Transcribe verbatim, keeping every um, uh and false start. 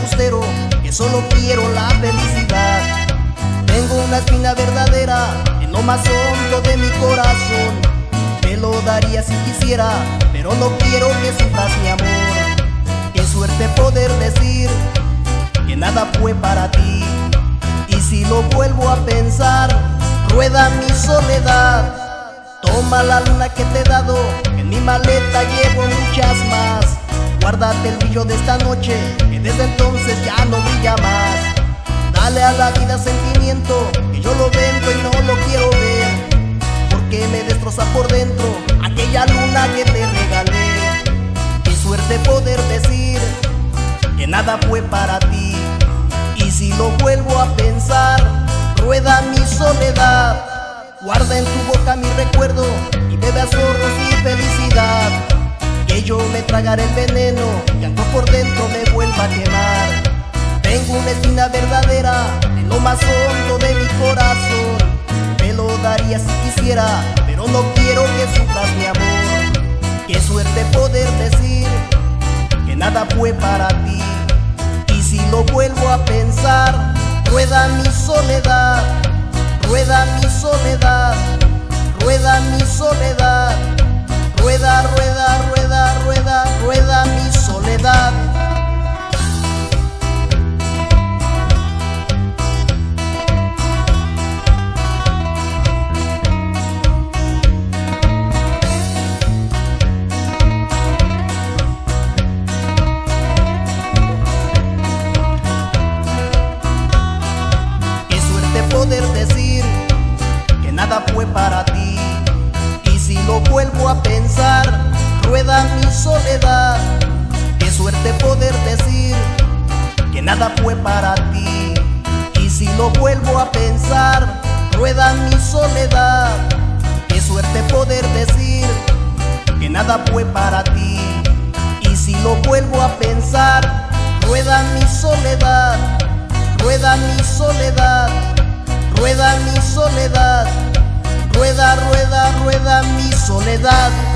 embustero, que solo quiero la felicidad. Tengo una espina verdadera en lo más hondo de mi corazón. Te lo daría si quisiera, pero no quiero que sufras mi amor. Qué suerte poder decir que nada fue para ti. Y si lo vuelvo a pensar, rueda mi soledad. Toma la luna que te he dado, en mi maleta llevo muchas más. Guárdate el brillo de esta noche, que desde entonces ya no brilla más. Dale a la vida sentimiento, que yo lo vendo y no lo quiero ver, porque me destroza por dentro aquella luna que te regalé. Qué suerte poder decir que nada fue para ti. Y si lo vuelvo a pensar, rueda mi soledad. Guarda en tu boca mi recuerdo y bebe a sorbos mi felicidad. Que yo me tragaré el veneno y aunque por dentro me vuelva a quemar. Tengo una espina verdadera en lo más hondo de mi corazón. Te lo daría si quisiera, pero no quiero que sufras mi amor. Qué suerte poder decir que nada fue para ti. Y si lo vuelvo a pensar, rueda mi soledad. Rueda mi soledad, rueda mi soledad. Rueda, rueda, rueda, rueda, rueda mi soledad. Qué suerte poder decir que nada fue para ti. Y si lo vuelvo a pensar, rueda mi soledad. Qué suerte poder decir que nada fue para ti. Y si lo vuelvo a pensar, rueda mi soledad. Qué suerte poder decir que nada fue para ti. Y si lo vuelvo a pensar, rueda mi soledad. Rueda mi soledad, rueda mi soledad. Rueda, rueda, rueda mi soledad.